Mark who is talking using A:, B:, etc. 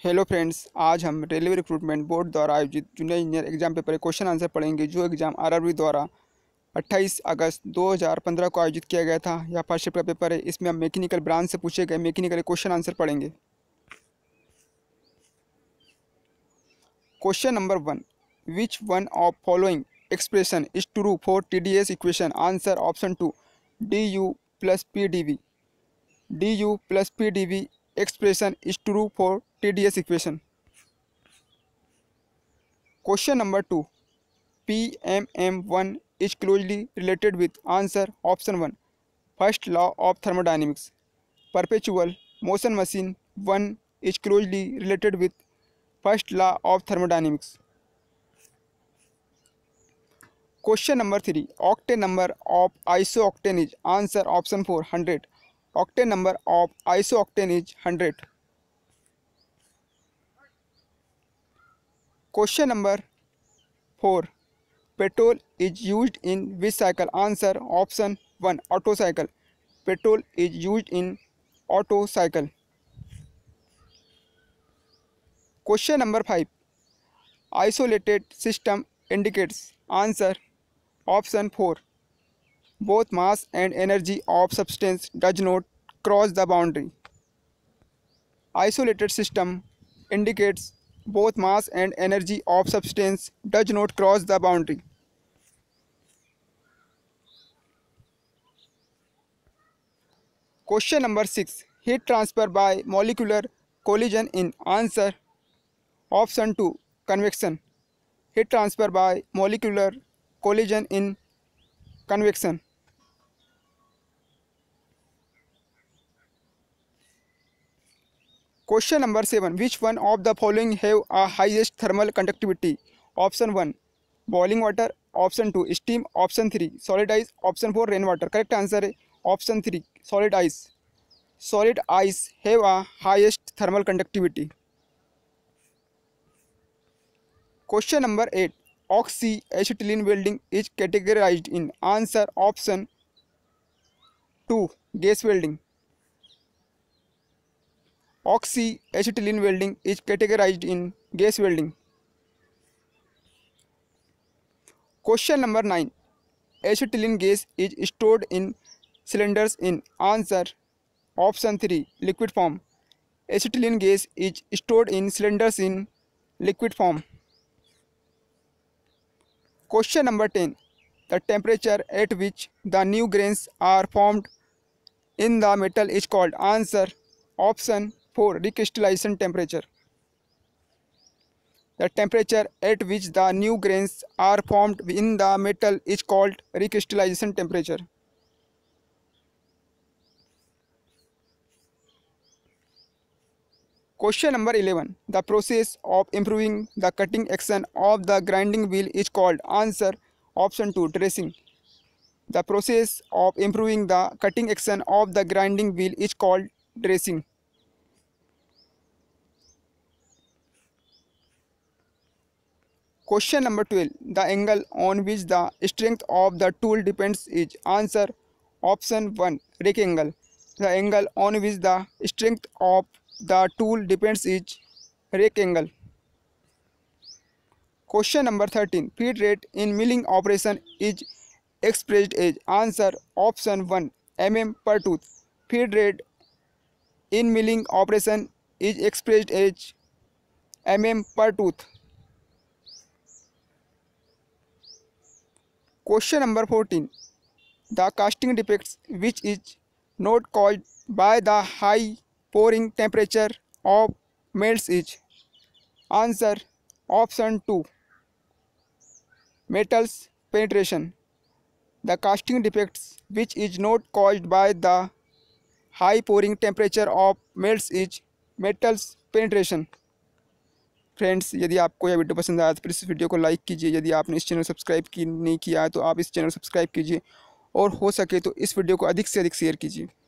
A: Hello friends, आज हम railway recruitment board द्वारा आयोजित junior engineer exam paper question answer पढ़ेंगे। जो एग्ज़ाम आरआरबी द्वारा 28 अगस्त 2015 को आयोजित किया गया था। यह फर्स्ट शिफ्ट का पेपर है। इसमें हम मैकेनिकल ब्रांच से पूछे गए मैकेनिकल क्वेश्चन आंसर पढ़ेंगे। Question number 1, which one of following expression is true for TDS equation? Answer option 2, du plus P D V. du plus P D V expression is true for TDS equation. Question number 2, PMM1 is closely related with? Answer option 1, first law of thermodynamics. Perpetual motion machine 1 is closely related with first law of thermodynamics. Question number 3, octane number of isooctane is? Answer option 4, 100. Octane number of isooctane is 100. Question number 4, petrol is used in which cycle? Answer option 1, Otto cycle. Petrol is used in Otto cycle. Question number 5, isolated system indicates? Answer option 4, both mass and energy of substance does not cross the boundary. Isolated system indicates both mass and energy of substance does not cross the boundary. Question number 6, heat transfer by molecular collision in? Answer option 2, convection. Heat transfer by molecular collision in convection. Question number 7, which one of the following have a highest thermal conductivity? Option 1, boiling water. Option 2, steam. Option 3, solid ice. Option 4, rainwater. Correct answer है option 3, solid ice. Solid ice have a highest thermal conductivity. Question number 8, oxyacetylene welding is categorized in? Answer option 2, gas welding. Oxyacetylene welding is categorized in gas welding. Question number 9, acetylene gas is stored in cylinders in? Answer option 3, liquid form. Acetylene gas is stored in cylinders in liquid form. Question number 10, the temperature at which the new grains are formed in the metal is called? Answer option 4, recrystallization temperature. The temperature at which the new grains are formed in the metal is called recrystallization temperature. Question number 11, the process of improving the cutting action of the grinding wheel is called? Answer option 2, dressing. The process of improving the cutting action of the grinding wheel is called dressing. Question number 12, the angle on which the strength of the tool depends is? Answer option 1, rake angle. The angle on which the strength of the tool depends is rake angle. Question number 13, feed rate in milling operation is expressed as? Answer option 1, mm per tooth. Feed rate in milling operation is expressed as mm per tooth. Question number 14, the casting defects which is not caused by the high pouring temperature of melts is? Answer option 2, metals penetration. The casting defects which is not caused by the high pouring temperature of melts is metals penetration. Friends, यदि आपको यह video पसंद आया तो please इस video को like कीजिए। यदि आपने इस चैनल सब्सक्राइब नहीं किया है तो आप इस चैनल सब्सक्राइब कीजिए और हो सके तो इस वीडियो को अधिक से अधिक शेयर कीजिए।